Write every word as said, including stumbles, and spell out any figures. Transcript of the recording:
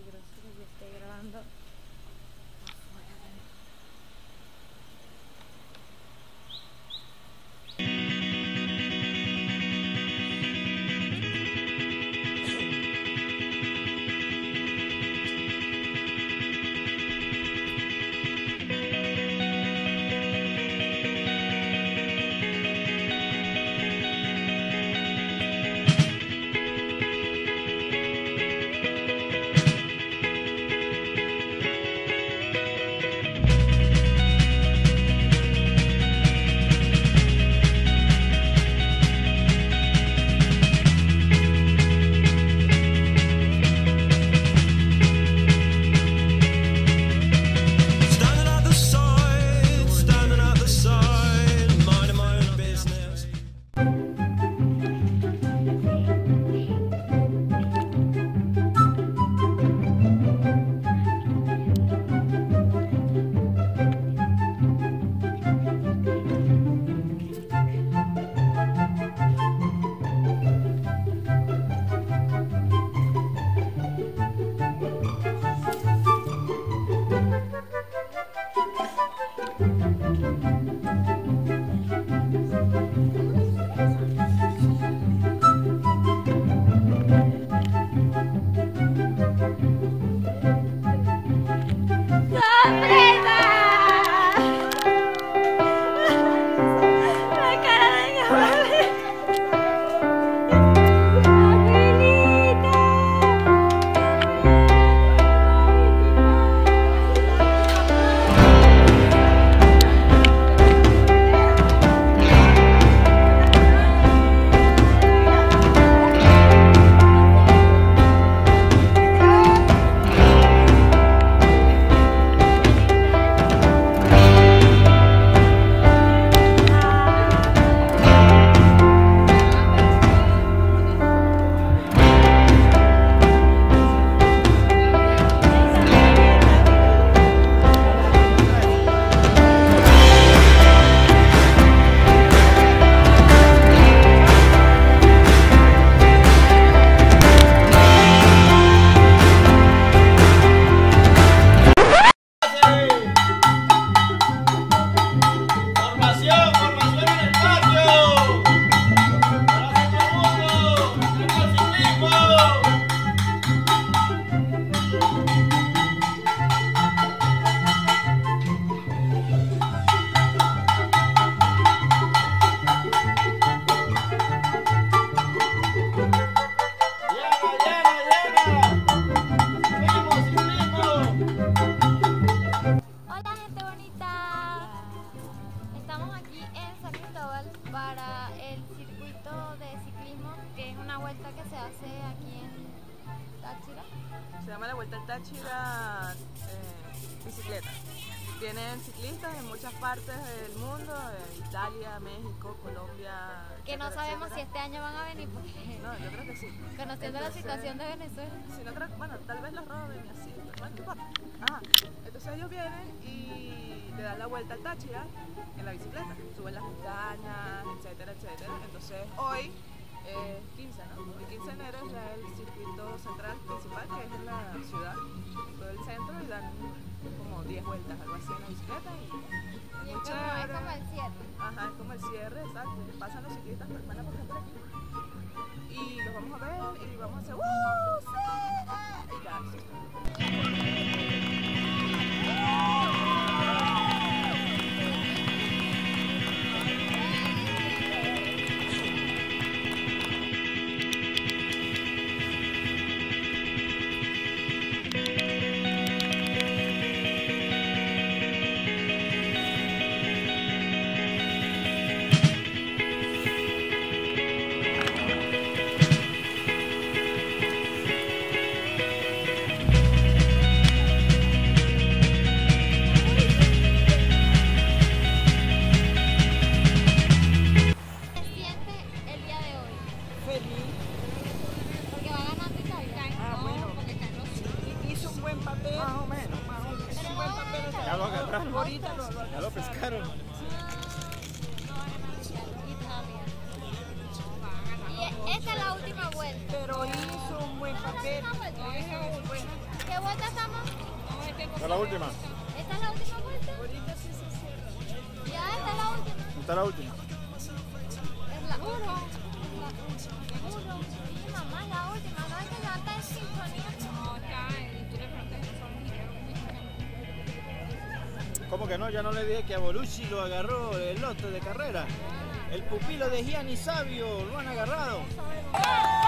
peligroso que yo esté grabando afuera de... para el circuito de ciclismo, que es una vuelta que se hace aquí en Táchira. Se llama la Vuelta al Táchira eh, bicicleta. Tienen ciclistas en muchas partes del mundo, en Italia, México, Colombia, que no etcétera, sabemos etcétera. si este año van a venir porque... No, yo creo que sí. Conociendo Entonces, la situación de Venezuela. Si no creo, bueno, tal vez los roben y así, pero bueno, no importa. Ajá. Entonces ellos vienen y le dan la vuelta al Táchira en la bicicleta, suben las montañas, etcétera, etcétera. Entonces hoy es quince, ¿no? El quince de enero es ya el circuito central principal, que es en la ciudad, todo el centro, y dan como diez vueltas, algo así, en la bicicleta. Y, Y es muy como, es chévere. como el cierre. Ajá, es como el cierre, exacto. Pasan los ciclistas, pues, van a pasar por aquí. Y los vamos a ver y vamos a hacer ¡uh! ¡Sí! Y ya, sí. Ahorita lo, lo, ya lo pescaron. Y esta es la última vuelta. Pero hizo un buen papel. Hizo un buen ¿Qué vuelta estamos? ¿Esta es la última? ¿Esta es la última vuelta? Ahorita sí se cierra. Ya, esta es la última. ¿Esta es la última? Es la uno. Es la uno. Sí, mamá, es la última. No hay que levantar en sintonía. No, está en tú le preguntas a son ¿Cómo que no? Ya no le dije que a Bolucci lo agarró el lote de carrera. El pupilo de Gianni Savio lo han agarrado.